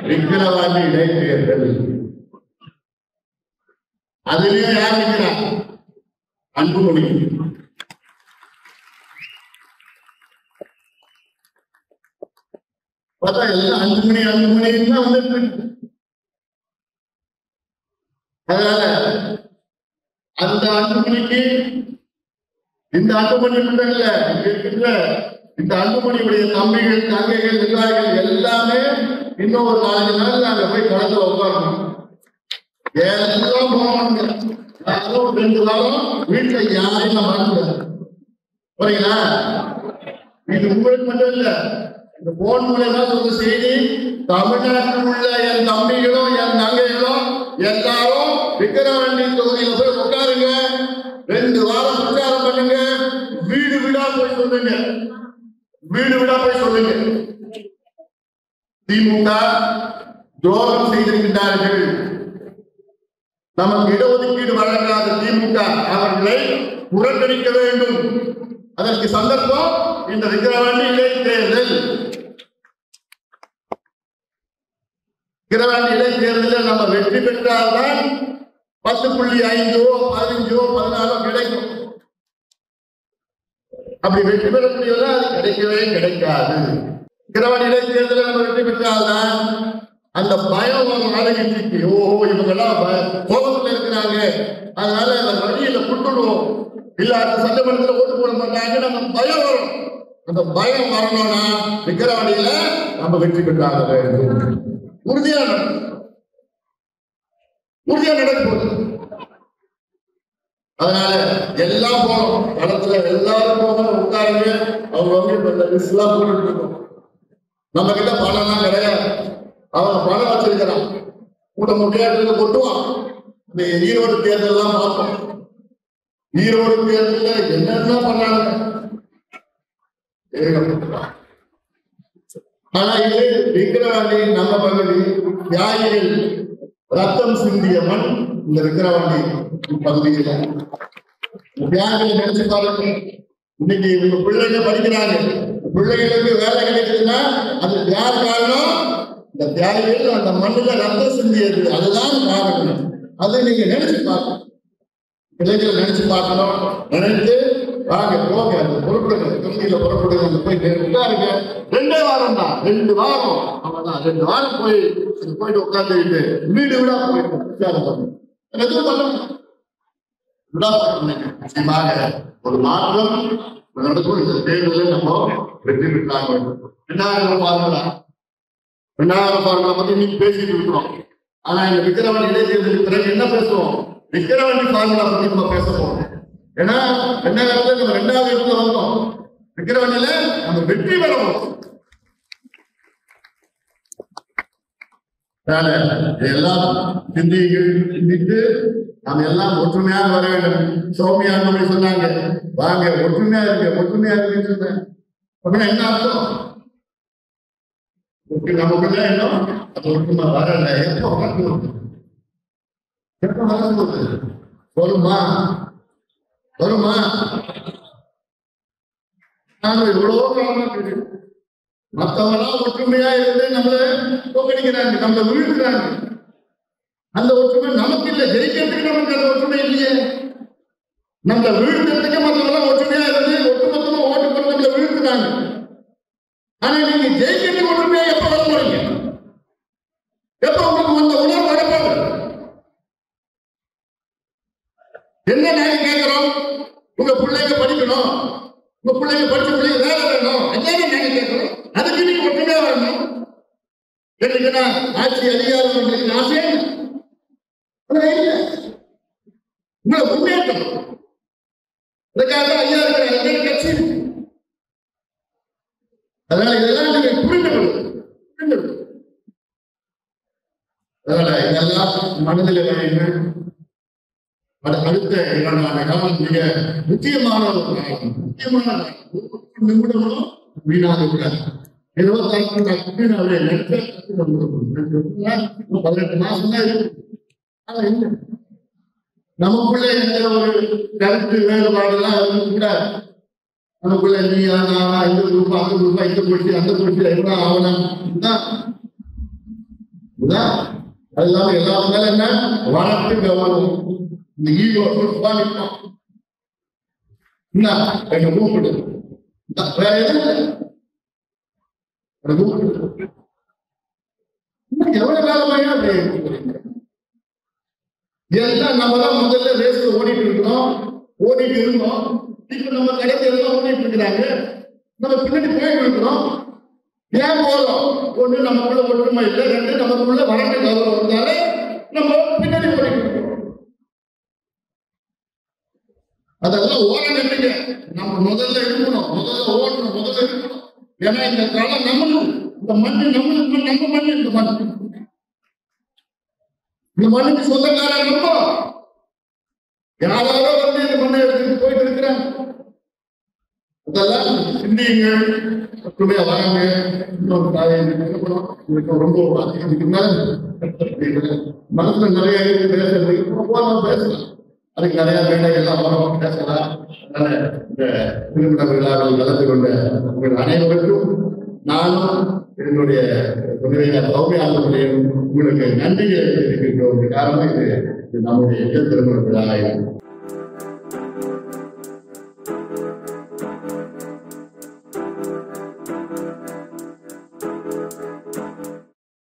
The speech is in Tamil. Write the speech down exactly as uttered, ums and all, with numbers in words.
விக்கிரவாண்டி இடைத்தேர்தல். அதுலயும் யார் நிற்கிறா? அன்புமணி. பார்த்தா எல்லாம் அஞ்சு மணி அஞ்சு மணி தான் வந்துட்டு இருக்கு. அதனால அந்த அன்புமணிக்கு இந்த அன்புமணி மட்டும் இல்ல, இருக்கின்ற இந்த அன்புமணியுடைய தம்பிகள் தங்கைகள் நிர்வாகிகள் எல்லாமே இன்னும் ஒரு நாலஞ்சு நாள் நாங்க போய் களத்துல உட்காரணும். எல்லாம் போவாங்க. யாரும் ரெண்டு வாரம் வீட்டுல யாரையும் நான் மாட்டேன். புரியுங்களா? இது உங்களுக்கு மட்டும் இல்ல, இந்த போன் மூலமா சொல்ற செய்தி தமிழ்நாட்டில் உள்ள என் தம்பிகளும் என் தங்கைகளும் எல்லாரும் விக்கிரவாண்டி தொகுதியில போய் உட்காருங்க, ரெண்டு வாரம் பிரச்சாரம் பண்ணுங்க, வீடு வீடா போய் சொல்லுங்க, வீடு வீடா போய் சொல்லுங்க. திமுக துரோகம் செய்திருக்கிறார்கள், நமக்கு இடஒதுக்கீடு வழங்காத திமுக அவர்களை புறக்கணிக்க வேண்டும். அதற்கு சந்தர்ப்பம் இந்த விக்கிரவாண்டி இடைத்தேர்தல். விக்கிரவாண்டி இடைத்தேர்தலில் நம்ம வெற்றி பெற்றால்தான் பத்து புள்ளி ஐந்தோ பதினஞ்சோ பதினாலோ கிடைக்கும். அப்படி வெற்றி பெற முடியல, அது கிடைக்கவே கிடைக்காது. விக்கிரவாண்டி இடைத்தேர்தலில் நம்ம வெற்றி பெற்றால்தான் அந்த பயம் ஆரம்பிச்சு, ஓஹோ இவங்கெல்லாம் கோபத்தில் இருக்கிறாங்க, அதனால அந்த வழியில கொடுத்துடுவோம், இல்ல அந்த சட்டமன்றத்தில் ஓட்டு போட மாட்டாங்க, நம்ம பயம் வரும். அந்த பயம் வரணும்னா விக்கிரவாண்டியில நம்ம வெற்றி பெற்றாக வேண்டும். உறுதியா உறுதியா நடக்கும். அதனால எல்லாம் போகணும், களத்துல எல்லாரும் போகணும், உட்காருங்க. அவங்க வந்து லிஸ்ட் எல்லாம் போட்டுட்டு இருக்கோம். நம்ம கிட்ட பணம் எல்லாம் கிடையாது, அவன் பணம் வச்சிருக்கிறான், கூட முடியாத கொட்டுவான். இந்த ஈரோடு தேர்தல் எல்லாம் பார்த்தோம். ஈரோடு தேர்தலில் என்னென்ன பண்ணாங்க. ஆனா இது விக்கிரவாண்டி நம்ம பகுதி, தியாகிகள் ரத்தம் சிந்திய மண் இந்த விக்கிரவாண்டி பகுதியில். தியாகிகள் நினைச்சு பாருங்க, இன்னைக்கு இவங்க பிள்ளைங்க படிக்கிறாங்க, பிள்ளைகளுக்கு வேலை கிடைக்குதுன்னா அது யார் காரணம்? இந்த தியாகிகள் அந்த மண்ணுல ரத்தம் சிந்தியது, அதுதான் காரணம். அதை நீங்க நினைச்சு பார்க்கணும், பிள்ளைகளை நினைச்சு பார்க்கணும். நினைச்சு வாங்க, போங்க, அந்த பொருட்கள் தொகுதியில புறப்படுங்க, போய் உட்காருங்க. ரெண்டே வாரம் தான், ரெண்டு வாரம் அவன்தான், ரெண்டு வாரம் போய் போயிட்டு உட்காந்துக்கிட்டு வீடு விடா போயிட்டு பிரச்சாரம் பண்ணுங்க. எதுவும் பண்ணணும், விடா பண்ணுங்க. நிச்சயமாக ஒரு மாற்றம் நடக்கும். இந்த தேர்தலில் நம்ம வெற்றி பெற்றாங்க. ரெண்டாயிரம் பார்முலா ரெண்டாயிரம் பார்முலா பத்தி நீங்க பேசிட்டு இருக்கிறோம். ஆனா இந்த விக்கிரவாண்டி இடைத்தேர்தலுக்கு பிறகு என்ன பேசுவோம்? விக்கிரவாண்டி பார்முலா பத்தி நம்ம பேச போறோம். ஏன்னா ரெண்டாயிரத்துல நம்ம ரெண்டாவது இடத்துல வந்தோம். விக்கிரவாண்டியில நம்ம வெற்றி பெறணும். எல்லாம் சிந்திகள் சிந்தித்து நாம் எல்லாம் ஒற்றுமையாக வர வேண்டும். சௌமியா நம்ம சொன்னாங்க, வாங்க ஒற்றுமையா இருக்க, ஒற்றுமையா இருக்குன்னு சொன்னேன். அப்படின்னா என்ன அர்த்தம்? நமக்குள்ள என்ன அது ஒற்றுமை வரல. எப்போ வரணும்? எப்போ வரணும்? வருமா வருமா? நாங்க எவ்வளவோ காலமா கேட்கிறோம். மற்றவங்களாம் ஒற்றுமையா இருந்து நம்மள தோக்கடிக்கிறாங்க, நம்மள வீழ்த்துறாங்க. அந்த ஒற்றுமை நமக்கு இல்லை, ஜெயிக்கிறதுக்கு நமக்கு அந்த ஒற்றுமை இல்லையே. நம்மள வீழ்த்துறதுக்கு மற்றவங்களாம் ஒற்றுமையா இருந்து ஒட்டுமொத்தமா ஓட்டு போட்டு நம்மள வீழ்த்துறாங்க. ஆனா நீங்க ஜெயிக்கிறதுக்கு ஒற்றுமையா எப்ப வர போறீங்க? எப்ப உங்களுக்கு அந்த உணர்வு வரப்போகுது? என்ன நாங்க கேட்கிறோம்? உங்க பிள்ளைங்க படிக்கணும், உங்க பிள்ளைங்க படிச்ச பிள்ளைங்க வேலை வேணும், அதானே நாங்க கேட்கிறோம். அதுக்கு நீங்க ஒற்றுமையா வரணும். கேட்டீங்கன்னா ஆட்சி அதிகாரம் ஆசை உங்களை முன்னேற்றம். இதுக்காக ஐயா இருக்கிற கட்சி. அதனால இதெல்லாம் நீங்க புரிந்து புரிந்து அதனால இதெல்லாம் மனதில் வையுங்கள். அடுத்த இரண்டு ஆண்டு காலம் மிக முக்கியமான ஒரு காலம், முக்கியமான நிமிடமும் வீணாக கூடாது. இருபத்தி ஐந்து அவரை நெருக்க பதினெட்டு மாசம் தான் இருக்கு. ஆனா இல்லை, நமக்குள்ள எந்த ஒரு கருத்து வேறுபாடு எல்லாம் கூடாது. நமக்குள்ள நீ இந்த குரூப் அந்த குரூப் இந்த குடிச்சு அந்த குடிச்சு எவ்வளவு ஆகணும் தான் அது இல்லாம எல்லாரும் மேல என்ன வளர்த்து கவனம் இந்த ஈகோ நிற்போம் என்ன எங்க கூப்பிடு வேற எதுவும் எவ்வளவு காலமாயா எல்லாம் நம்ம தான் முதல்ல ரேஸ்ல ஓடிட்டு இருக்கிறோம் ஓடிட்டு இருந்தோம் இப்ப நம்ம கடைசி எல்லாம் ஓடிட்டு இருக்கிறாங்க நம்ம பின்னாடி போயிட்டு இருக்கிறோம் ஏன் போறோம் ஒண்ணு நமக்குள்ள ஒற்றுமை இல்லை ரெண்டு நமக்குள்ள வறண்ட கௌரவம் இருந்தாலே நம்ம பின்னாடி ஓடிட்டு இருக்கிறோம் அதெல்லாம் ஓட நினைங்க நம்ம முதல்ல இருக்கணும் முதல்ல ஓடணும் முதல்ல இருக்கணும் ஏன்னா இந்த காலம் நம்மளும் இந்த மண்ணு நம்மளுக்கு நம்ம மண்ணு இந்த மண் இந்த மண்ணுக்கு சொந்தக்காரன் நம்ம யாராரோ வந்து இந்த மண்ணை எடுத்துட்டு போயிட்டு இருக்கிறாங்க அதெல்லாம் சிந்தியுங்கள் ஒற்றுமையா வராங்க இன்னொரு தாயை ரொம்ப மனசுல நிறைய பேசுறது போலாம் பேசலாம் அதுக்கு நிறைய வேலைகள்லாம் வரும் பேசலாம் அதனால இந்த திருமண விழாவில் கலந்து கொண்ட உங்கள் அனைவருக்கும் நானும் என்னுடைய துணைவியார் சௌமியாளர்களையும் உங்களுக்கு நன்றிகளை தெரிவிக்கின்றோம். காரணம் இது நம்முடைய திருமண விழா.